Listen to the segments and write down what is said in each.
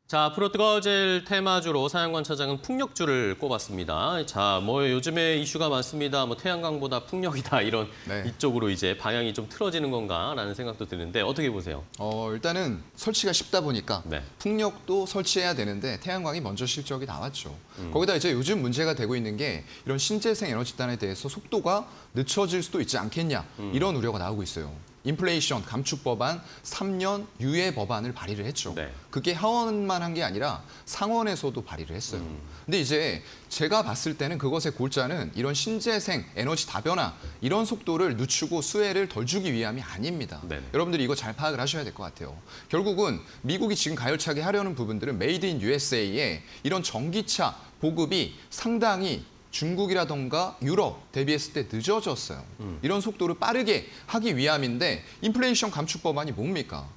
자, 앞으로 뜨거워질 테마주로 사연관 차장은 풍력주를 꼽았습니다. 자, 요즘에 이슈가 많습니다. 태양광보다 풍력이다 이런 이쪽으로 이제 방향이 좀 틀어지는 건가라는 생각도 드는데 어떻게 보세요? 일단은 설치가 쉽다 보니까 풍력도 설치해야 되는데 태양광이 먼저 실적이 나왔죠. 거기다 이제 요즘 문제가 되고 있는 게 이런 신재생 에너지단에 대해서 속도가 늦춰질 수도 있지 않겠냐 이런 우려가 나오고 있어요. 인플레이션 감축 법안 3년 유예 법안을 발의를 했죠. 그게 하원만 한 게 아니라 상원에서도 발의를 했어요. 근데 이제 제가 봤을 때는 그것의 골자는 이런 신재생 에너지 다변화 이런 속도를 늦추고 수혜를 덜 주기 위함이 아닙니다. 여러분들이 이거 잘 파악을 하셔야 될 것 같아요. 결국은 미국이 지금 가열차게 하려는 부분들은 메이드 인 USA에 이런 전기차 보급이 상당히 중국이라던가 유럽 대비했을 때 늦어졌어요. 이런 속도를 빠르게 하기 위함인데 인플레이션 감축 법안이 뭡니까?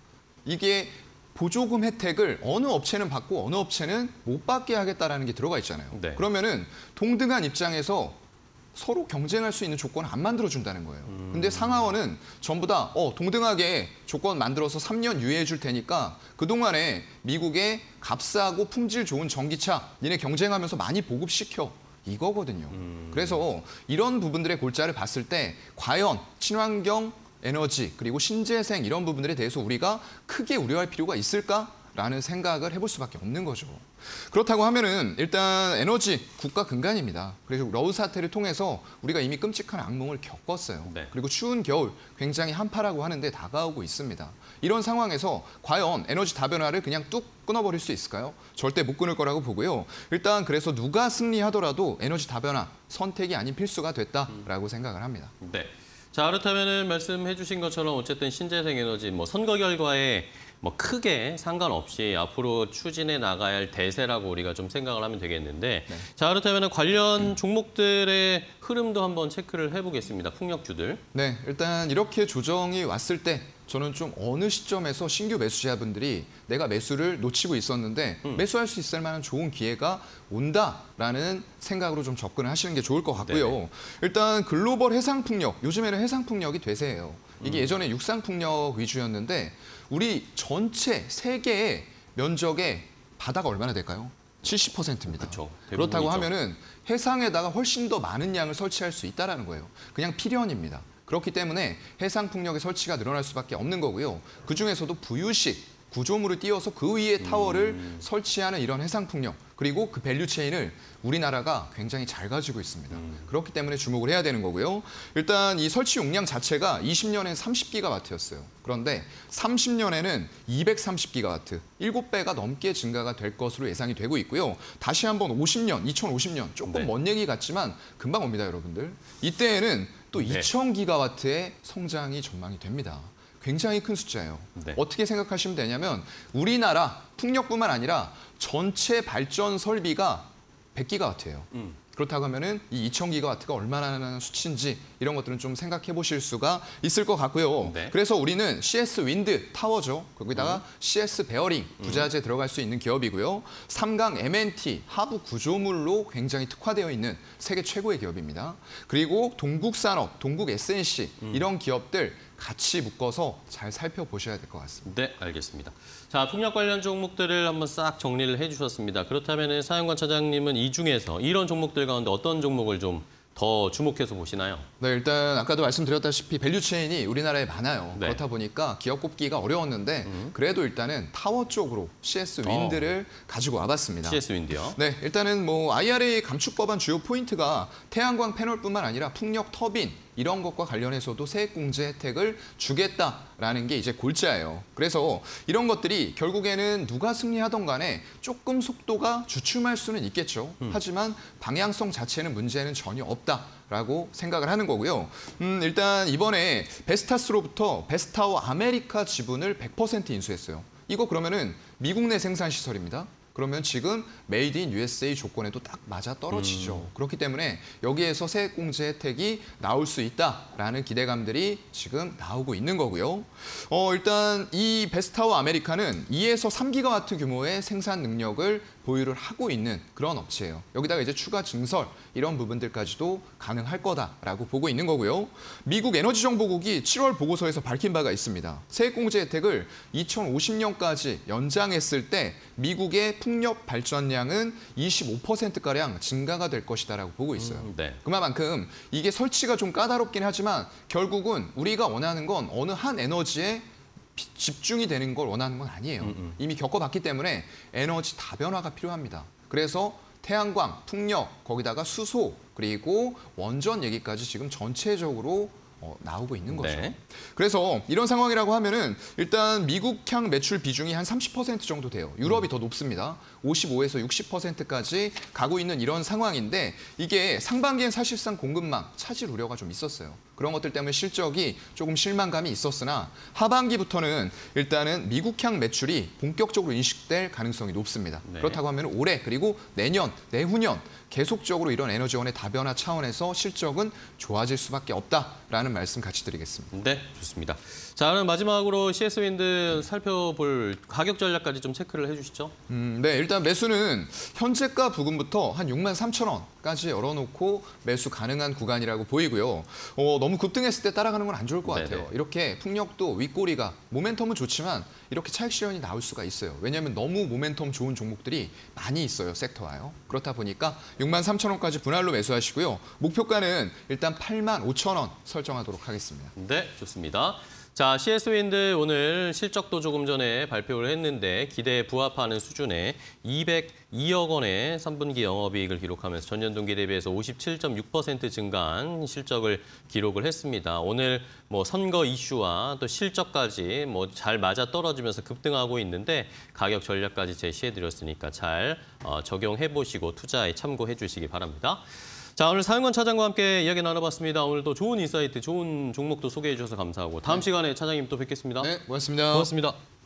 이게 보조금 혜택을 어느 업체는 받고 어느 업체는 못 받게 하겠다라는 게 들어가 있잖아요. 그러면은 동등한 입장에서 서로 경쟁할 수 있는 조건을 안 만들어준다는 거예요. 근데 상하원은 전부 다 동등하게 조건 만들어서 3년 유예해 줄 테니까 그동안에 미국의 값싸고 품질 좋은 전기차 니네 경쟁하면서 많이 보급시켜. 이거거든요. 그래서 이런 부분들의 골자를 봤을 때 과연 친환경 에너지 그리고 신재생 이런 부분들에 대해서 우리가 크게 우려할 필요가 있을까라는 생각을 해볼 수밖에 없는 거죠. 그렇다고 하면은 일단 에너지 국가 근간입니다. 그래서 러우 사태를 통해서 우리가 이미 끔찍한 악몽을 겪었어요. 그리고 추운 겨울 굉장히 한파라고 하는데 다가오고 있습니다. 이런 상황에서 과연 에너지 다변화를 그냥 뚝 끊어버릴 수 있을까요? 절대 못 끊을 거라고 보고요. 일단 그래서 누가 승리하더라도 에너지 다변화 선택이 아닌 필수가 됐다라고 생각을 합니다. 자, 그렇다면은 말씀해 주신 것처럼 어쨌든 신재생 에너지 선거 결과에 크게 상관없이 앞으로 추진해 나가야 할 대세라고 우리가 좀 생각을 하면 되겠는데 자, 그렇다면 관련 종목들의 흐름도 한번 체크를 해보겠습니다. 풍력주들. 일단 이렇게 조정이 왔을 때 저는 좀 어느 시점에서 신규 매수자분들이 내가 매수를 놓치고 있었는데 매수할 수 있을 만한 좋은 기회가 온다라는 생각으로 좀 접근을 하시는 게 좋을 것 같고요. 일단 글로벌 해상풍력, 요즘에는 해상풍력이 대세예요. 이게 예전에 육상풍력 위주였는데 우리 전체 세계의 면적의 바다가 얼마나 될까요? 70%입니다. 그렇다고 하면은 해상에다가 훨씬 더 많은 양을 설치할 수 있다는 거예요. 그냥 필연입니다. 그렇기 때문에 해상풍력의 설치가 늘어날 수밖에 없는 거고요. 그중에서도 부유식, 구조물을 띄워서 그 위에 타워를 설치하는 이런 해상풍력, 그리고 그 밸류체인을 우리나라가 굉장히 잘 가지고 있습니다. 그렇기 때문에 주목을 해야 되는 거고요. 일단 이 설치 용량 자체가 20년엔 30기가와트였어요. 그런데 30년에는 230기가와트, 7배가 넘게 증가가 될 것으로 예상이 되고 있고요. 다시 한번 2050년, 조금 먼 얘기 같지만 금방 옵니다, 여러분들. 이때에는 또 2000기가와트의 성장이 전망이 됩니다. 굉장히 큰 숫자예요. 어떻게 생각하시면 되냐면 우리나라 풍력뿐만 아니라 전체 발전 설비가 100기가와트예요. 그렇다고 하면은 이 2000기가와트가 얼마나 수치인지 이런 것들은 좀 생각해 보실 수가 있을 것 같고요. 그래서 우리는 CS 윈드 타워죠. 거기다가 CS 베어링 부자재 들어갈 수 있는 기업이고요. 삼강 M&T 하부 구조물로 굉장히 특화되어 있는 세계 최고의 기업입니다. 그리고 동국산업, 동국 SNC 이런 기업들 같이 묶어서 잘 살펴보셔야 될 것 같습니다. 네, 알겠습니다. 자, 풍력 관련 종목들을 한번 싹 정리를 해주셨습니다. 그렇다면 사연관 차장님은 이 중에서 이런 종목들 가운데 어떤 종목을 좀 더 주목해서 보시나요? 일단 아까도 말씀드렸다시피 밸류체인이 우리나라에 많아요. 그렇다 보니까 기업 꼽기가 어려웠는데 그래도 일단은 타워 쪽으로 CS 윈드를 가지고 와봤습니다. CS 윈드요? 일단은 IRA 감축 법안 주요 포인트가 태양광 패널뿐만 아니라 풍력 터빈 이런 것과 관련해서도 세액공제 혜택을 주겠다라는 게 이제 골자예요. 그래서 이런 것들이 결국에는 누가 승리하던 간에 조금 속도가 주춤할 수는 있겠죠. 하지만 방향성 자체는 문제는 전혀 없다라고 생각을 하는 거고요. 일단 이번에 베스타스로부터 베스타워 아메리카 지분을 100% 인수했어요. 이거 그러면은 미국 내 생산 시설입니다. 그러면 지금 메이드 인 USA 조건에도 딱 맞아 떨어지죠. 그렇기 때문에 여기에서 세액공제 혜택이 나올 수 있다라는 기대감들이 지금 나오고 있는 거고요. 일단 이 베스타워 아메리카는 2에서 3기가와트 규모의 생산 능력을 보유를 하고 있는 그런 업체예요. 여기다가 이제 추가 증설 이런 부분들까지도 가능할 거다라고 보고 있는 거고요. 미국 에너지정보국이 7월 보고서에서 밝힌 바가 있습니다. 세액공제 혜택을 2050년까지 연장했을 때 미국의 풍력 발전량은 25%가량 증가가 될 것이다라고 보고 있어요. 네. 그만큼 이게 설치가 좀 까다롭긴 하지만 결국은 우리가 원하는 건 어느 한 에너지에 집중이 되는 걸 원하는 건 아니에요. 이미 겪어봤기 때문에 에너지 다변화가 필요합니다. 그래서 태양광, 풍력, 거기다가 수소, 그리고 원전 얘기까지 지금 전체적으로 나오고 있는 거죠. 네. 그래서 이런 상황이라고 하면은 일단 미국향 매출 비중이 한 30% 정도 돼요. 유럽이 더 높습니다. 55에서 60%까지 가고 있는 이런 상황인데 이게 상반기엔 사실상 공급망 차질 우려가 좀 있었어요. 그런 것들 때문에 실적이 조금 실망감이 있었으나 하반기부터는 일단은 미국향 매출이 본격적으로 인식될 가능성이 높습니다. 네. 그렇다고 하면 올해 그리고 내년, 내후년 계속적으로 이런 에너지원의 다변화 차원에서 실적은 좋아질 수밖에 없다라는 말씀 같이 드리겠습니다. 네, 좋습니다. 자, 그럼 마지막으로 CS윈드 살펴볼 가격 전략까지 좀 체크를 해주시죠. 네, 일단 매수는 현재가 부근부터 한 63,000원까지 열어놓고 매수 가능한 구간이라고 보이고요. 너무 급등했을 때 따라가는 건 안 좋을 것 같아요. 네네. 이렇게 풍력도 윗꼬리가 모멘텀은 좋지만 이렇게 차익 실현이 나올 수가 있어요. 왜냐하면 너무 모멘텀 좋은 종목들이 많이 있어요, 섹터와요. 그렇다 보니까 63,000원까지 분할로 매수하시고요. 목표가는 일단 85,000원 설정하도록 하겠습니다. 네, 좋습니다. 자, CS윈드 오늘 실적도 조금 전에 발표를 했는데 기대에 부합하는 수준의 202억 원의 3분기 영업이익을 기록하면서 전년 동기 대비해서 57.6% 증가한 실적을 기록을 했습니다. 오늘 뭐 선거 이슈와 또 실적까지 뭐 잘 맞아 떨어지면서 급등하고 있는데 가격 전략까지 제시해드렸으니까 잘 적용해 보시고 투자에 참고해 주시기 바랍니다. 자, 오늘 사윤권 차장과 함께 이야기 나눠봤습니다. 오늘도 좋은 인사이트, 좋은 종목도 소개해 주셔서 감사하고 다음 시간에 차장님 또 뵙겠습니다. 네, 고맙습니다. 고맙습니다.